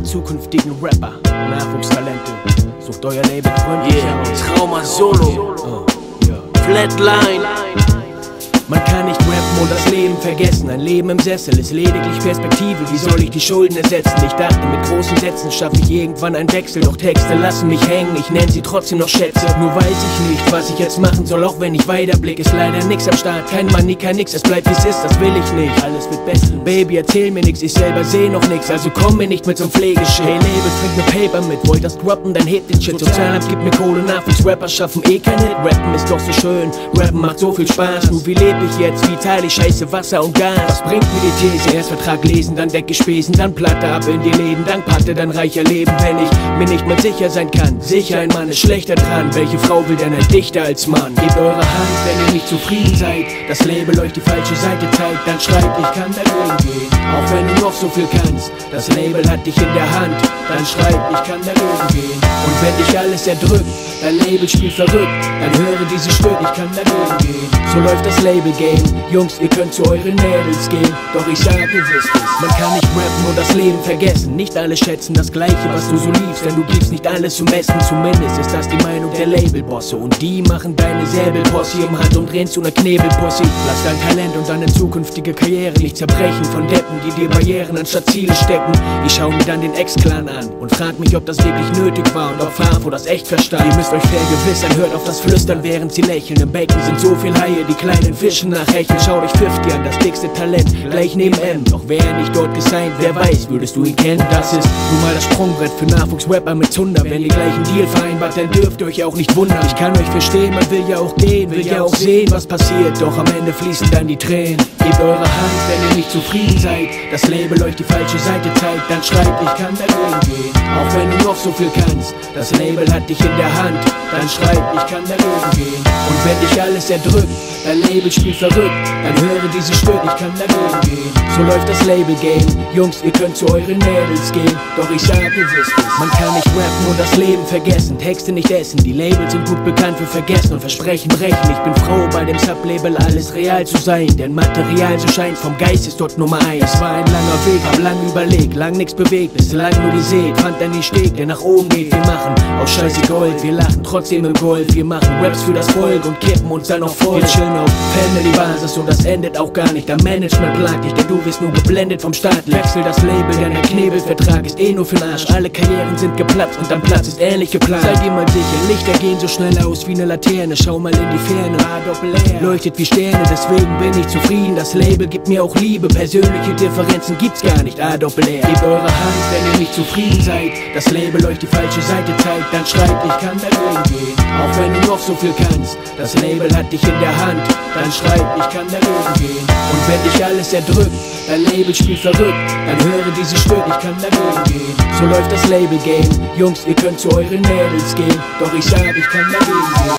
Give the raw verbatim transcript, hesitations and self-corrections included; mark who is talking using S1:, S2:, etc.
S1: zukünftigen Rapper, Nachwuchstalente. Sucht euer Label freundlich
S2: Yeah,
S1: aus.
S2: Trauma Solo,
S1: Oh, ja.
S2: Flatline.
S1: Man kann nicht rappen und das Leben vergessen. Ein Leben im Sessel ist lediglich Perspektive. Wie soll ich die Schulden ersetzen? Ich dachte, mit großen Sätzen schaffe ich irgendwann einen Wechsel. Doch Texte lassen mich hängen, ich nenne sie trotzdem noch Schätze. Nur weiß ich nicht, was ich jetzt machen soll, auch wenn ich weiterblick. Ist leider nix am Start, kein Money, kein nix. Es bleibt wie's ist, das will ich nicht. Alles wird bestens. Baby, erzähl mir nix, ich selber seh noch nix. Also komm mir nicht mit so'm Pflegeshit. Hey Label, bring mir Paper mit. Wollt das droppen, dann hebt den Shit. Sozialamt gibt mir Kohle, Nachwuchsrapper schaffen eh kein Hit. Rappen ist doch so schön, Rappen macht so viel Spaß. Nur wie leb ich jetzt, wie teile ich Scheiße, Wasser und Gas? Was bringt mir die These? Erst Vertrag lesen, dann Decke Spesen, dann Platte ab in die Läden, dann Patte, dann reicher leben. Wenn ich mir nicht mal sicher sein kann, sicher ein Mann ist schlechter dran. Welche Frau will denn ein Dichter als Mann? Gebt eure Hand, wenn ihr nicht zufrieden seid. Das Label euch die falsche Seite zeigt, dann schreibt, ich kann dagegen gehen. Auch wenn du noch so viel kannst, das Label hat dich in der Hand. Dann schreibt, ich kann dagegen gehen. Und wenn dich alles erdrückt, dein Label spielt verrückt, dann höre dieses Stück, ich kann dagegen gehen. So läuft das Label-Game. Jungs, ihr könnt zu euren Mädels gehen, doch ich sag, ihr wisst es. Man kann nicht rappen und das Leben vergessen. Nicht alle schätzen das Gleiche, was du so liebst, denn du gibst nicht alles zum Besten. Zumindest ist das die Meinung der Labelbosse. Und die machen deine Säbelposse im Hand und drehen zu ner Knebelpussy. Lass dein Talent und deine zukünftige Karriere nicht zerbrechen von Deppen, die dir Barrieren anstatt Ziele stecken. Ich schau mir dann den Ex-Clan an und frag mich, ob das wirklich nötig war und ob Favo das echt verstand. Ihr müsst euch vergewissern, hört auf das Flüstern, während sie lächeln. Im Becken sind so viel Haie, die kleinen Fischen nachhecheln. Schau dich fünfzig an, das dickste Talent, gleich neben M. Doch wäre er nicht dort gesigned, wer weiß, würdest du ihn kennen? Das ist nun mal das Sprungbrett für Nachwuchsrapper mit Zunder. Wenn ihr gleich einen Deal vereinbart, dann dürft ihr euch auch nicht wundern. Ich kann euch verstehen, man will ja auch gehen, will ja auch sehen, was passiert. Doch am Ende fließen dann die Tränen. Gebt eure Hand, wenn ihr nicht zufrieden seid. Das Label euch die falsche Seite zeigt, dann schreibt, ich kann dagegen gehen. Auch wenn du noch so viel kannst, das Label hat dich in der Hand. Dann schreibt, ich kann dagegen gehen. Und wenn dich alles erdrückt, dein Label spielt verrückt, dann höre dieses Stück, ich kann dagegen gehen. So läuft das Label-Game. Jungs, ihr könnt zu euren Mädels gehen, doch ich sag, ihr wisst es. Man kann nicht rappen und das Leben vergessen, Texte nicht essen. Die Labels sind gut bekannt für Vergessen und Versprechen brechen. Ich bin froh, bei dem Sublabel alles real zu sein, denn Material, so scheint, vom Geist ist dort Nummer eins. Es war ein langer Weg, hab lang überlegt, lang nix bewegt, bislang nur gesät. Fand dann den Steg, der nach oben geht. Wir machen aus Scheiße Gold, wir lachen trotzdem im Gold. Wir machen Raps für das Volk und kippen uns dann noch voll. Wir chillen auf Family-Basis und das endet auch gar nicht. Der Management plagt dich, denn du wirst nur geblendet vom Staat. Wechsel das Label, denn der Knebelvertrag ist eh nur für'n Arsch. Alle Karrieren sind geplatzt und dein Platz ist ähnlich geplant. Seid ihr mal sicher, Lichter gehen so schnell aus wie ne Laterne. Schau mal in die Ferne, A-Doppel-R leuchtet wie Sterne, deswegen bin ich zufrieden. Das Label gibt mir auch Liebe, persönliche Differenzen gibt's gar nicht, A-Doppel-R. Gebt eure Hand, wenn ihr nicht zufrieden seid. Das Label euch die falsche Seite zeigt, dann schreibt, ich kann dagegen gehen. Auch wenn du noch so viel kannst, das Label hat dich in der Hand. Dann schreibt, ich kann dagegen gehen. Und wenn dich alles erdrückt, dein Label spielt verrückt, dann höre dieses Stück, ich kann dagegen gehen. So läuft das Label-Game. Jungs, ihr könnt zu euren Mädels gehen, doch ich sag, ich kann dagegen gehen.